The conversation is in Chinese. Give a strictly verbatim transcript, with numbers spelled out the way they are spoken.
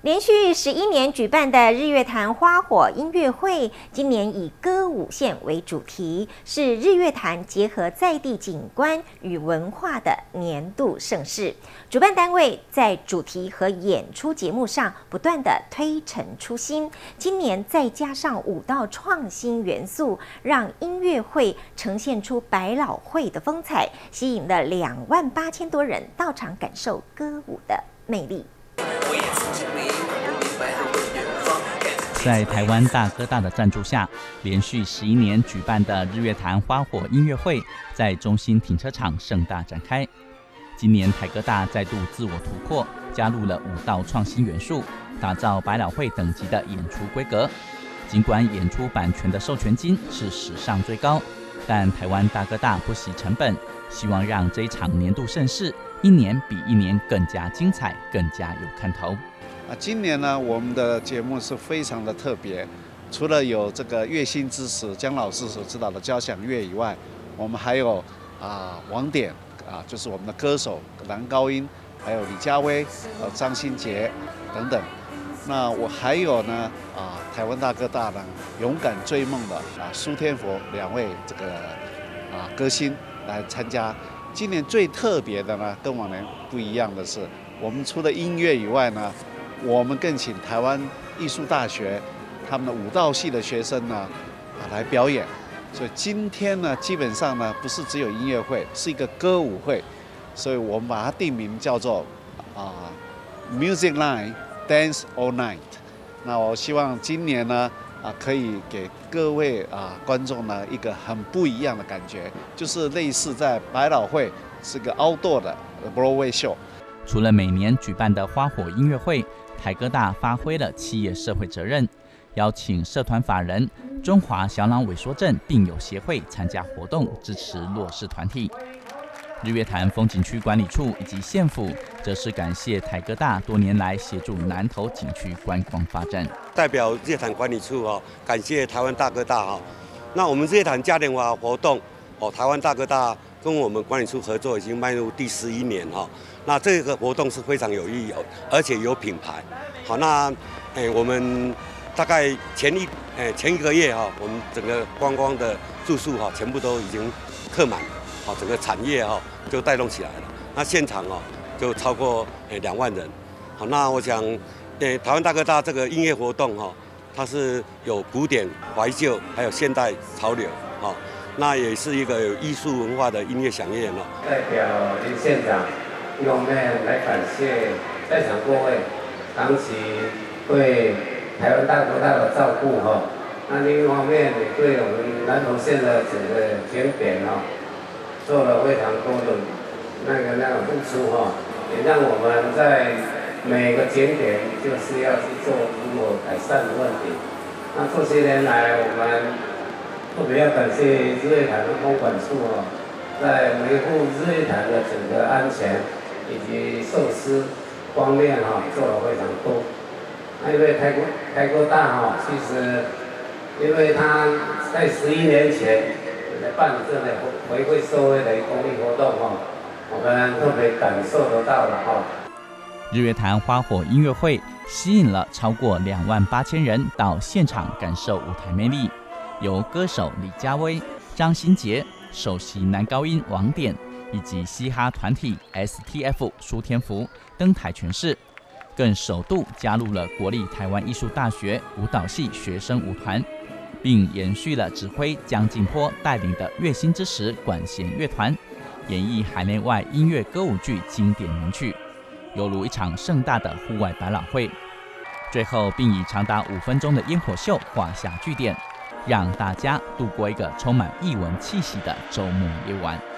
连续十一年举办的日月潭花火音乐会，今年以歌舞线为主题，是日月潭结合在地景观与文化的年度盛事。主办单位在主题和演出节目上不断的推陈出新，今年再加上舞蹈创新元素，让音乐会呈现出百老汇的风采，吸引了两万八千多人到场感受歌舞的魅力。 在台湾大哥大的赞助下，连续十一年举办的日月潭花火音乐会在中心停车场盛大展开。今年台哥大再度自我突破，加入了舞蹈创新元素，打造百老汇等级的演出规格。尽管演出版权的授权金是史上最高，但台湾大哥大不惜成本，希望让这一场年度盛事一年比一年更加精彩，更加有看头。 啊，今年呢，我们的节目是非常的特别，除了有这个乐心之始姜老师所指导的交响乐以外，我们还有啊王典啊，就是我们的歌手男高音，还有李佳薇、呃张新杰等等。那我还有呢啊，台湾大哥大呢勇敢追梦的啊苏天佛两位这个啊歌星来参加。今年最特别的呢，跟往年不一样的是，我们除了音乐以外呢，我们更请台湾艺术大学他们的舞蹈系的学生呢啊来表演。所以今天呢，基本上呢不是只有音乐会，是一个歌舞会，所以我们把它定名叫做啊 Music Line Dance All Night。那我希望今年呢啊可以给各位啊观众呢一个很不一样的感觉，就是类似在百老汇是个 outdoor 的 Broadway show。 除了每年举办的花火音乐会，台哥大发挥了企业社会责任，邀请社团法人中华小脑萎缩症病友协会参加活动，支持弱势团体。日月潭风景区管理处以及县府则是感谢台哥大多年来协助南投景区观光发展。 代表日月潭管理处哦，感谢台湾大哥大哦。那我们日月潭嘉年华活动哦，台湾大哥大跟我们管理处合作已经迈入第十一年哈。那这个活动是非常有意义，而且有品牌。好，那诶我们大概前一诶前一个月哈，我们整个观光的住宿哈，全部都已经客满。好，整个产业哈就带动起来了。那现场哦就超过诶两万人。好，那我想，诶台湾大哥大这个音乐活动哈，它是有古典、怀旧，还有现代潮流。好，那也是一个有艺术文化的音乐响宴哦。 代表林县长一方面来感谢在场各位长期对台湾大哥大的照顾哈。那另一方面也对我们南投县的整个景点哈。做了非常多的那个那个付出哈，也让我们在每个景点就是要去做如何改善的问题。那这些年来，我们特别要感谢日月潭的公管处哦，在维护日月潭的整个安全以及设施方面哈做了非常多。那因为台国台哥大哈，其实因为他在十一年前。来办这类回馈社会的公益活动哈，我们特别感受得到了哈。 日月潭花火音乐会吸引了超过两万八千人到现场感受舞台魅力，由歌手李佳薇、张新杰、首席男高音王典以及嘻哈团体 S T F 苏天福登台诠释，更首度加入了国立台湾艺术大学舞蹈系学生舞团。并延续了指挥江静波带领的乐心之时管弦乐团，演绎海内外音乐歌舞剧经典名曲，犹如一场盛大的户外百老汇。最后，并以长达五分钟的烟火秀画下句点，让大家度过一个充满艺文气息的周末夜晚。